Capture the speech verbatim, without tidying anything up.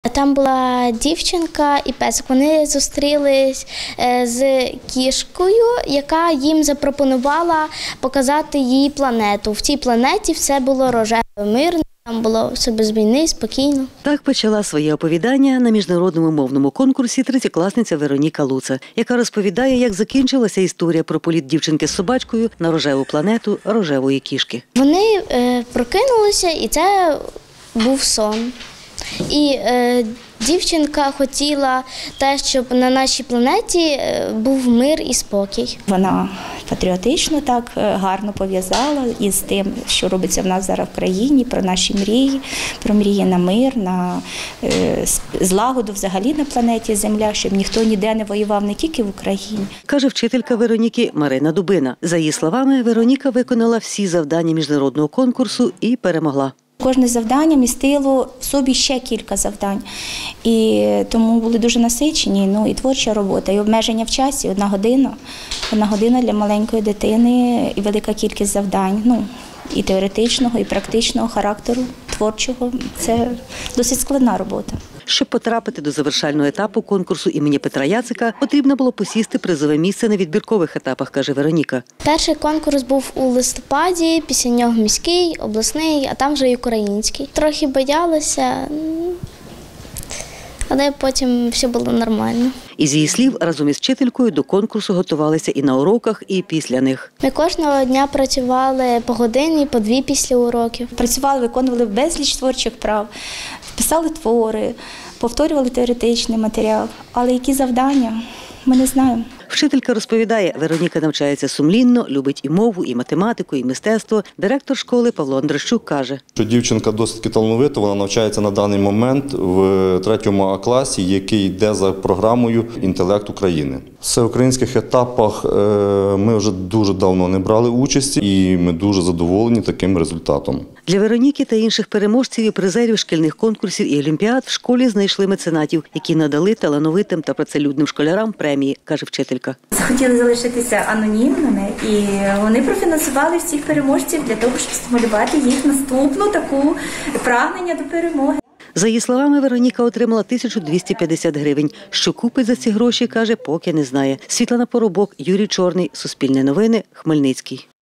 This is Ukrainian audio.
Там була дівчинка і песик. Вони зустрілись з кішкою, яка їм запропонувала показати її планету. В цій планеті все було рожеве, мирне, там було все без війни, спокійно. Так почала своє оповідання на міжнародному мовному конкурсі третєкласниця Вероніка Луца, яка розповідає, як закінчилася історія про політ дівчинки з собачкою на рожеву планету рожевої кішки. Вони е, прокинулися, і це був сон. І е, дівчинка хотіла те, щоб на нашій планеті був мир і спокій. Вона патріотично так гарно пов'язала із тим, що робиться в нас зараз в країні, про наші мрії, про мрії на мир, на е, злагоду взагалі на планеті Земля, щоб ніхто ніде не воював, не тільки в Україні. Каже вчителька Вероніки Марина Дубина. За її словами, Вероніка виконала всі завдання міжнародного конкурсу і перемогла. Кожне завдання містило в собі ще кілька завдань, і тому були дуже насичені, ну і творча робота, і обмеження в часі, одна година, одна година для маленької дитини і велика кількість завдань, ну і теоретичного, і практичного характеру, творчого. Це досить складна робота. Щоб потрапити до завершального етапу конкурсу імені Петра Яцика, потрібно було посісти призове місце на відбіркових етапах, каже Вероніка. Перший конкурс був у листопаді, після нього міський, обласний, а там вже і український. Трохи боялася, але потім все було нормально. Із її слів, разом із вчителькою до конкурсу готувалися і на уроках, і після них. Ми кожного дня працювали по годині, по дві після уроків. Працювали, виконували безліч творчих прав, писали твори, повторювали теоретичний матеріал. Але які завдання, ми не знаємо. Вчителька розповідає, Вероніка навчається сумлінно, любить і мову, і математику, і мистецтво. Директор школи Павло Андрощук каже, що дівчинка досить талановита, вона навчається на даний момент в третьому А класі, який йде за програмою «Інтелект України». В всеукраїнських етапах ми вже дуже давно не брали участі, і ми дуже задоволені таким результатом. Для Вероніки та інших переможців і призерів шкільних конкурсів і олімпіад в школі знайшли меценатів, які надали талановитим та працелюбним школярам премії, каже вчителька. Захотіли залишитися анонімними, і вони профінансували всіх переможців для того, щоб стимулювати їх наступну таку прагнення до перемоги. За її словами, Вероніка отримала тисячу двісті п'ятдесят гривень. Що купить за ці гроші, каже, поки не знає. Світлана Поробок, Юрій Чорний, Суспільне новини, Хмельницький.